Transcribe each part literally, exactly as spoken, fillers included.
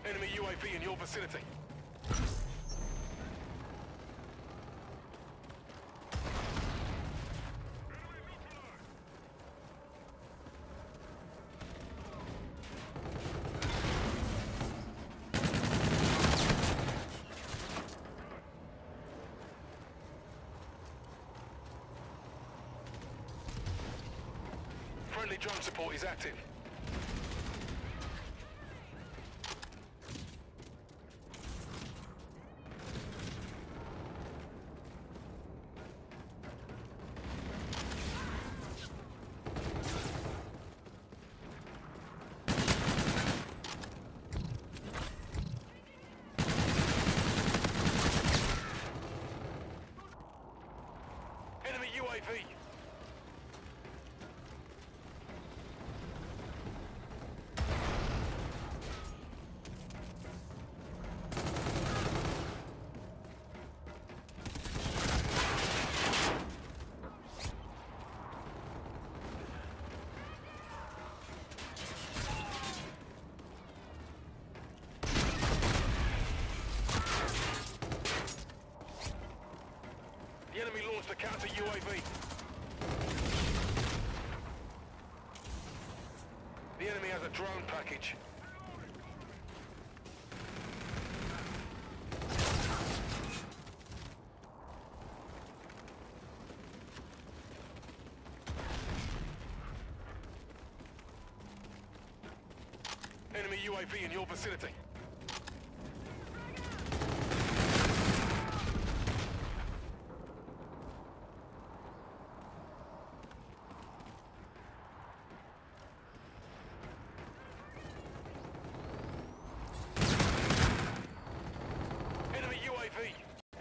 Enemy U A V in your vicinity. Friendly drone support is active. Enemy U A V. The enemy launched a counter U A V. The enemy has a drone package. Enemy U A V in your vicinity. Enemy U A V.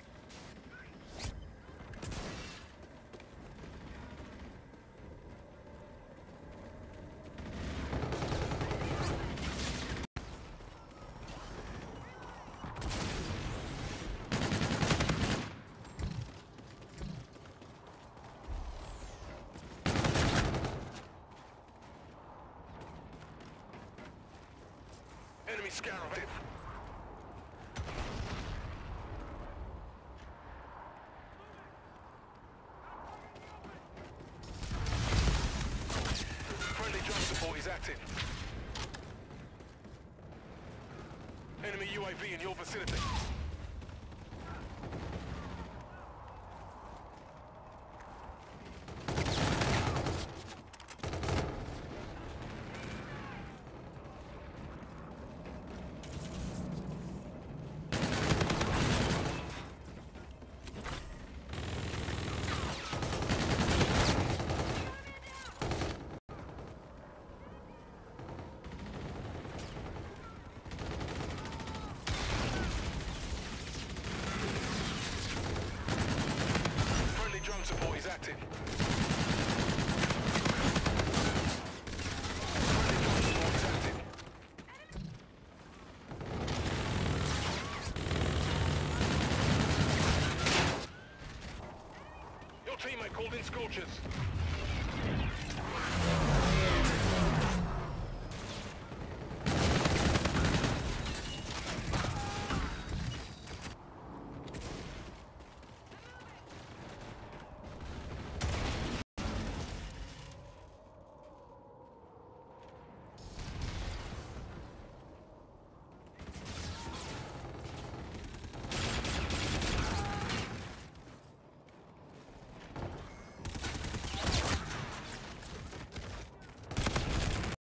Enemy scout active. Friendly drone support is active. Enemy U A V in your vicinity. Drone support is active. Friendly drone support is active. Your teammate called in Scorchers.